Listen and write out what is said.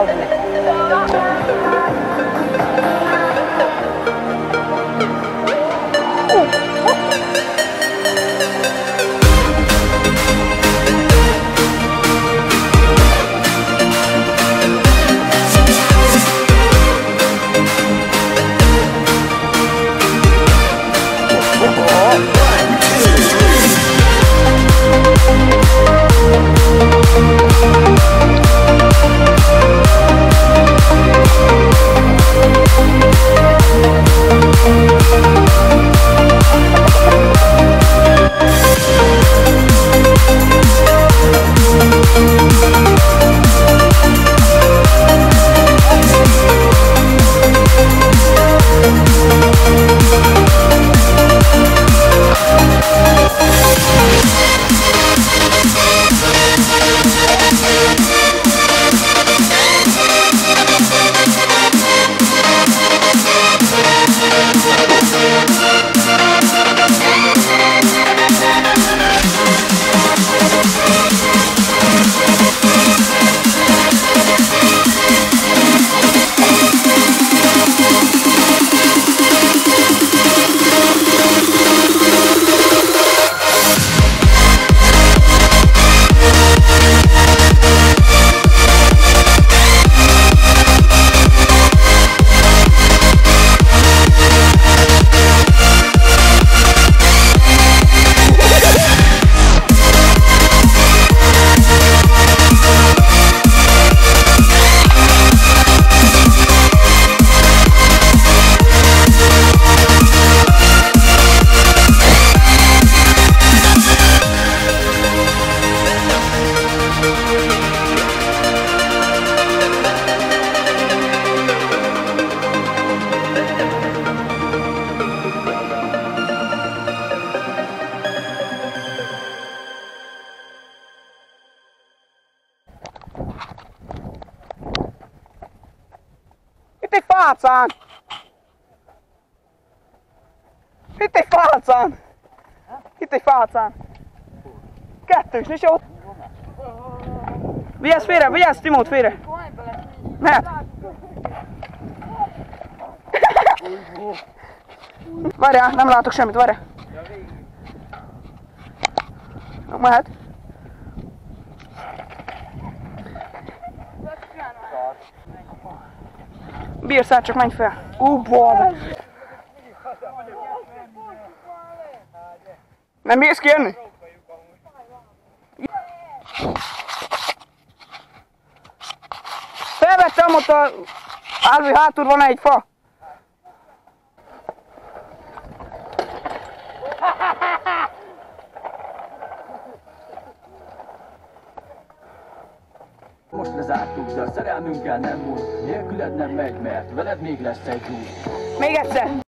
Alvi. Itt egy fácán! Itt egy fácán! Itt egy fácán! Kettős, nincs ott! Vigyázz félre, vigyázz Timót félre! Mehet! Várjál, nem látok semmit, várjál! Mehet! Bírsz át, csak menj fel! Balda! Nem bírsz kijönni? Felvettem, ott a Alvi hátul van egy fa. Most lezártuk, de a szerelmünkkel nem múlt. Nélküled nem megy, mert veled még lesz egy út. Még egyszer!